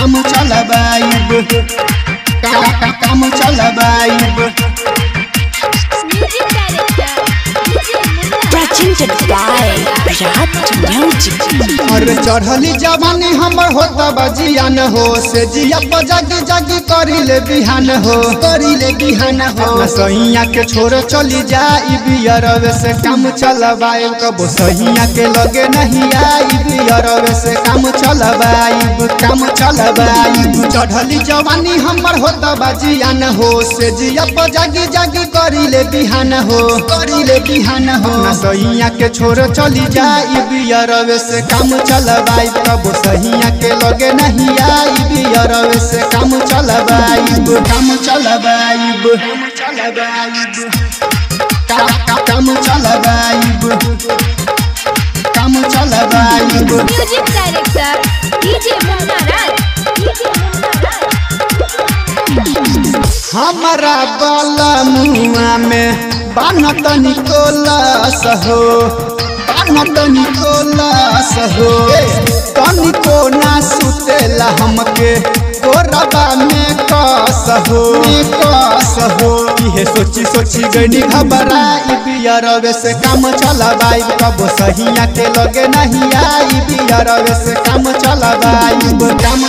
काम चलबाइब काम चलबाइब अरे चढ़ली जवानी हमर होता बजियान हो से जिया जागी जागी करिले बिहान हो सहिया के छोड़ चली जाई बियरवे से काम चलबाइब कबो सहिया के लगे नहीं आई बियरवे से काम चलबाइब चढ़ली जवानी हमर होता बजियान हो से जिया जागी जागी करिले बिहान हो सहिया के छोड़ चली जाई बियरवे से काम चलबाइब कबो सहिया के लगे नहीं आई बियरवे से काम चलबाइब काम चलबाइब music director DJ Munna Raj हमारा बाला मुआ में बानत निकोलस हो तनिको ना सुतेला हमके कोरबा में कस हो इहे सोची सोची गनी घबराई बियरवे से काम चलबाइब कबो सहिया के लगे नहीं आई बियरवे से काम चलबाइब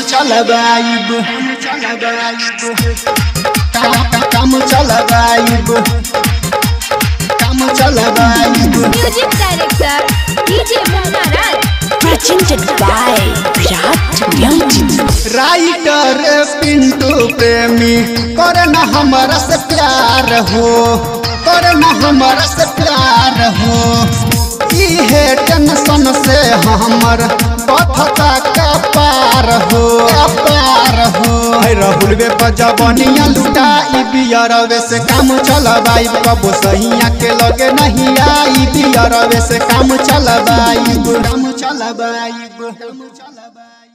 music director DJ Munna Raj writer Pintu Premi करना हमारा से प्यार हो इहे टेंशन से हमर कथता का पार हो राहुल बे पजबनिया लुटाई बियरवे से काम चलबाइब कबो सहिया के लगे नहीं आई बियरवे से काम चलबाइब